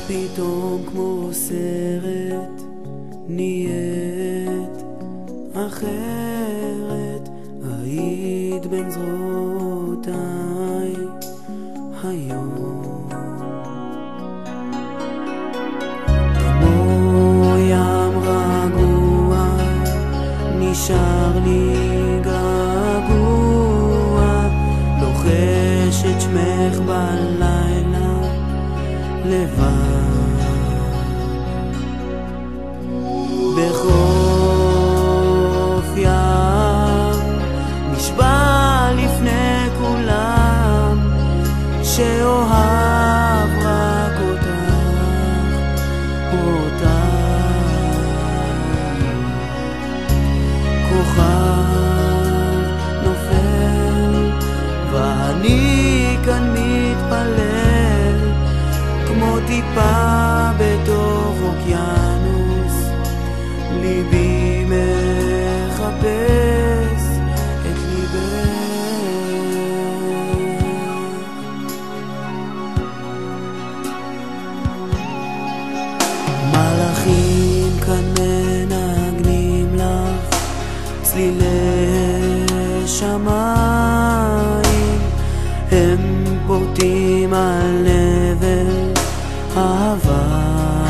פתאום כמו סרט נהיית אחרת, היית בין זרועותיי היום, כמו ים רגוע נשאר לי געגוע, לוחש את שמך בלילה לבד, בחוף ים נשבע לפני כולם שאוהב רק אותך. כוכב נופל ואני כאן מתפלל כמו טיפה בתוך אוקיינוס, ליבי מחפש את ליבך. מלאכים כאן מנגנים לך צלילי שמיים, הם פורטים על נבל אהבה.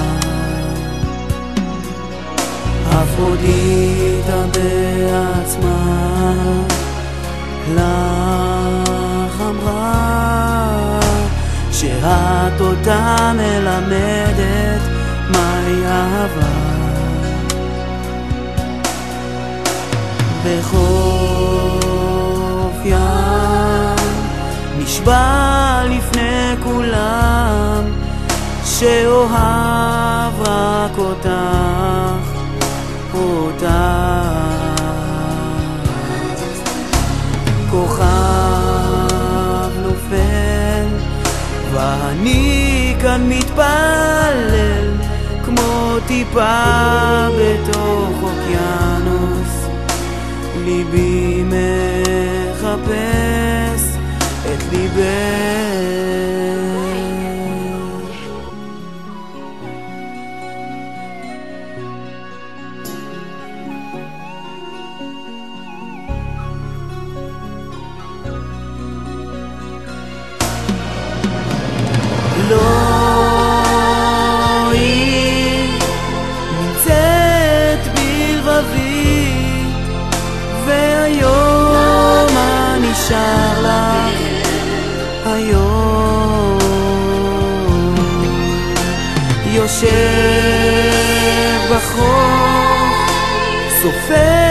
אפרודיטה בעצמה לך אמרה שאת אותה מלמדת מהי אהבה. בחוף ים נשבע לפני כולם שאוהב רק אותך. כוכב נופל ואני כאן מתפלל כמו טיפה בתוך אוקיינוס, ליבי מחפש את ליבך. לא, היא נמצאת בלבבי, והיום מה נשאר לך? היום יושב בחוף סופר